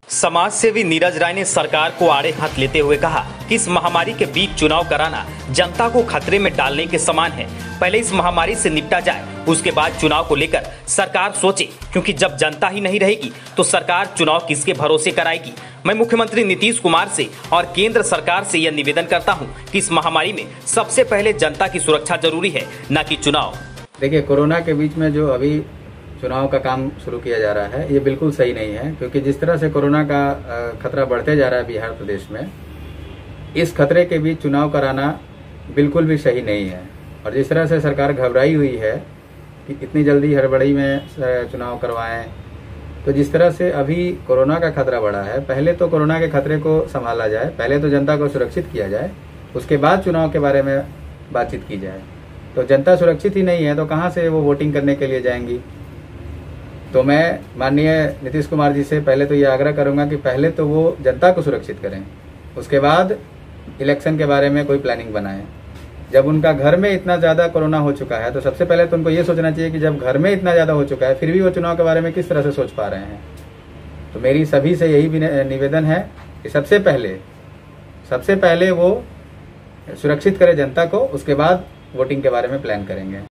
समाजसेवी नीरज राय ने सरकार को आड़े हाथ लेते हुए कहा कि इस महामारी के बीच चुनाव कराना जनता को खतरे में डालने के समान है। पहले इस महामारी से निपटा जाए, उसके बाद चुनाव को लेकर सरकार सोचे, क्योंकि जब जनता ही नहीं रहेगी तो सरकार चुनाव किसके भरोसे कराएगी। मैं मुख्यमंत्री नीतीश कुमार से और केंद्र सरकार से यह निवेदन करता हूं कि इस महामारी में सबसे पहले जनता की सुरक्षा जरूरी है, न कि चुनाव। देखिए, कोरोना के बीच में जो अभी चुनाव का काम शुरू किया जा रहा है, ये बिल्कुल सही नहीं है, क्योंकि जिस तरह से कोरोना का खतरा बढ़ते जा रहा है बिहार प्रदेश में, इस खतरे के बीच चुनाव कराना बिल्कुल भी सही नहीं है। और जिस तरह से सरकार घबराई हुई है कि इतनी जल्दी हड़बड़ी में चुनाव करवाएं, तो जिस तरह से अभी कोरोना का खतरा बढ़ा है, पहले तो कोरोना के खतरे को संभाला जाए, पहले तो जनता को सुरक्षित किया जाए, उसके बाद चुनाव के बारे में बातचीत की जाए। तो जनता सुरक्षित ही नहीं है तो कहाँ से वो वोटिंग करने के लिए जाएंगी। तो मैं माननीय नीतीश कुमार जी से पहले तो ये आग्रह करूंगा कि पहले तो वो जनता को सुरक्षित करें, उसके बाद इलेक्शन के बारे में कोई प्लानिंग बनाएं। जब उनका घर में इतना ज़्यादा कोरोना हो चुका है तो सबसे पहले तो उनको ये सोचना चाहिए कि जब घर में इतना ज़्यादा हो चुका है फिर भी वो चुनाव के बारे में किस तरह से सोच पा रहे हैं। तो मेरी सभी से यही निवेदन है कि सबसे पहले वो सुरक्षित करें जनता को, उसके बाद वोटिंग के बारे में प्लान करेंगे।